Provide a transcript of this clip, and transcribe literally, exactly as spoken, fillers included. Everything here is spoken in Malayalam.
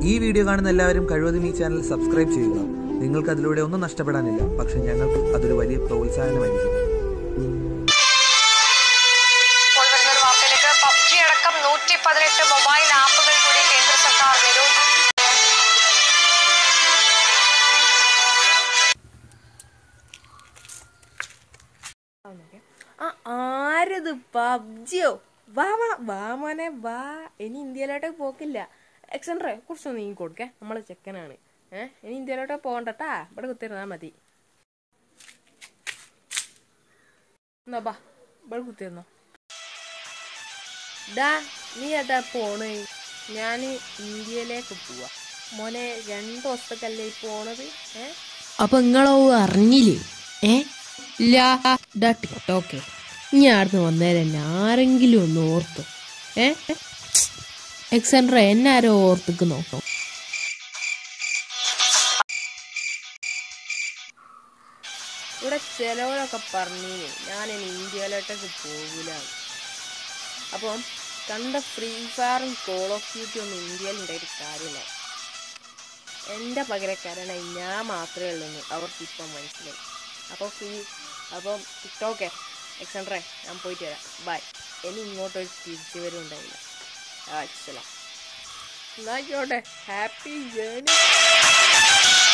ഈ വീഡിയോ കാണുന്ന എല്ലാവരും കഴിവതും ഈ ചാനൽ സബ്സ്ക്രൈബ് ചെയ്യുക. നിങ്ങൾക്ക് അതിലൂടെ ഒന്നും നഷ്ടപ്പെടാനില്ല, പക്ഷെ ഞങ്ങൾക്ക് അതൊരു വലിയ പ്രോത്സാഹനമായിരിക്കും. പബ്ജി അടക്കം നൂറ്റി പതിനെട്ട് മൊബൈൽ ആപ്പുകൾ കൂടി കേന്ദ്ര സർക്കാർ നിരോധിച്ചു. ആരത് പബ്ജിയോ? വാ വാ വാ മോനെ വാ. ഇനി ഇന്ത്യയിലോട്ട് പോക്കില്ല. എക്സൻട്രേ കുറച്ചൊന്ന് നീ കൊടുക്കേ, നമ്മളെ ചെക്കനാണ്. ഏഹ് ഇനി ഇന്ത്യയിലോട്ട് പോകണ്ടട്ടാ, ഇവിടെ കുത്തിരുന്നാ മതി. എന്നാ ബാ ഇവിടെ കുത്തിരുന്നോ. ഡാ നീ ഏട്ടാ പോണ്? ഞാൻ ഇന്ത്യയിലേക്ക് പോവാ മോനെ. രണ്ട് ദിവസത്തേക്കല്ലേ പോണത്. ഏഹ് അപ്പൊ നിങ്ങളോ അറിഞ്ഞില്ലേ? ഏ ഇല്ല ടിക്ടോക്കെ ഇനി ആടുന്ന് വന്നേരം ആരെങ്കിലും ഒന്ന് ഓർത്തു. ഏ എക്സെൻട്ര എന്നെ ആരോ ഓർത്തിക്ക് നോക്കാം. ഇവിടെ ചിലവരൊക്കെ പറഞ്ഞിന് ഞാനിനി ഇന്ത്യയിലോട്ടേക്ക് പോകില്ല. അപ്പം കണ്ട ഫ്രീ ഫയറും കോൾ ഓഫ് ഡ്യൂട്ടി ഒന്നും ഇന്ത്യയിൽ ഉണ്ടായിട്ട് കാര്യമില്ല. എൻ്റെ പകരക്കാരനായി ഞാൻ മാത്രമേ ഉള്ളൂ അവർക്കിപ്പം മനസ്സിലായി. അപ്പോൾ ഫ്രീ അപ്പം ടിക്ടോക്കെ എക്സെൻട്രേ ഞാൻ പോയിട്ട് വരാം. ബൈ. ഇനി ഇങ്ങോട്ടൊരു തിരിച്ചു വരും ഉണ്ടായില്ല. ആഴ്ചല എന്നായിക്കോട്ടെ. Happy journey.